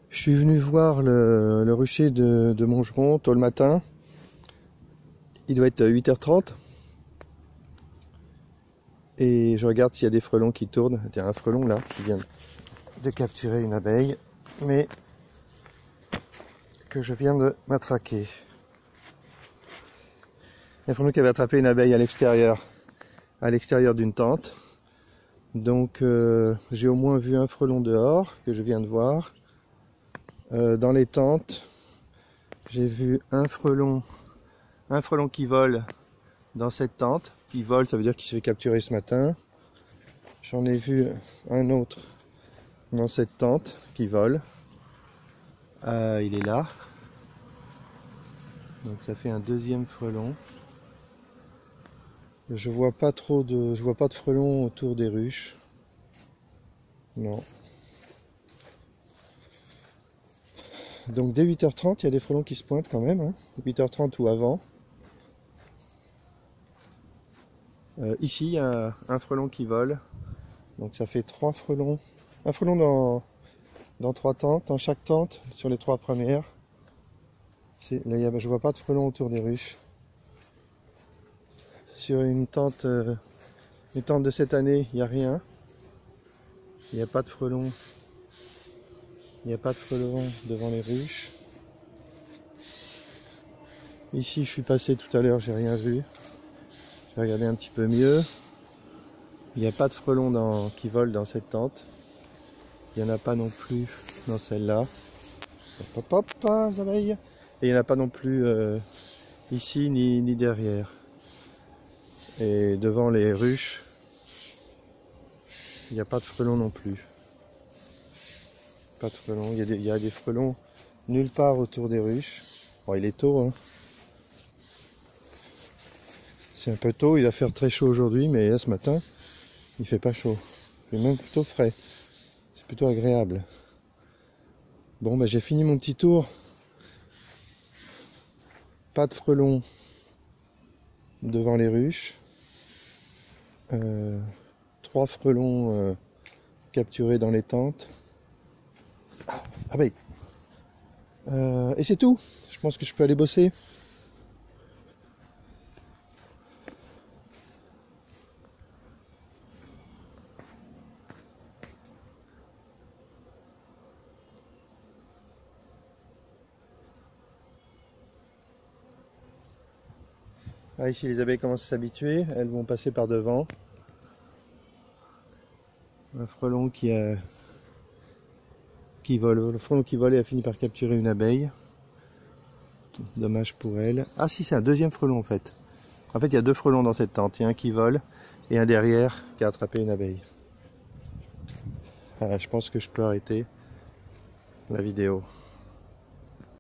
Je suis venu voir le rucher de Montgeron tôt le matin. Il doit être 8h30. Et je regarde s'il y a des frelons qui tournent. Il y a un frelon là qui vient de capturer une abeille, mais que je viens de matraquer. Il y a un frelon qui avait attrapé une abeille à l'extérieur d'une tente. Donc j'ai au moins vu un frelon dehors que je viens de voir. Dans les tentes, j'ai vu un frelon qui vole dans cette tente. Qui vole, ça veut dire qu'il se fait capturer ce matin. J'en ai vu un autre dans cette tente qui vole. Il est là. Donc ça fait un deuxième frelon. Je vois pas de frelons autour des ruches. Non. Donc dès 8h30, il y a des frelons qui se pointent quand même, hein. 8h30 ou avant. Ici, il y a un frelon qui vole. Donc ça fait 3 frelons. Un frelon dans 3 tentes, dans chaque tente, sur les 3 premières. Là, je vois pas de frelons autour des ruches. Sur une tente de cette année, il n'y a rien. Il n'y a pas de frelons. Il n'y a pas de frelons devant les ruches. Ici, je suis passé tout à l'heure, j'ai rien vu. J'ai regardé un petit peu mieux. Il n'y a pas de frelons qui volent dans cette tente. Il n'y en a pas non plus dans celle-là. Hop, hop, hop, les abeilles. Et il n'y en a pas non plus ici ni derrière. Et devant les ruches, il n'y a pas de frelons non plus. Pas de frelons. Il y a des frelons nulle part autour des ruches. Bon, il est tôt, hein. C'est un peu tôt, il va faire très chaud aujourd'hui, mais ce matin, il fait pas chaud. Il est même plutôt frais. C'est plutôt agréable. Bon, bah, j'ai fini mon petit tour. Pas de frelons devant les ruches. 3 frelons capturés dans les tentes. Abeille. Et c'est tout. Je pense que je peux aller bosser. Ah, ici les abeilles commencent à s'habituer, elles vont passer par devant. Un frelon qui vole, le frelon qui volait a fini par capturer une abeille. Dommage pour elle. Ah si, c'est un deuxième frelon en fait. En fait, il y a 2 frelons dans cette tente. Il y a un qui vole et un derrière qui a attrapé une abeille. Voilà, je pense que je peux arrêter la vidéo.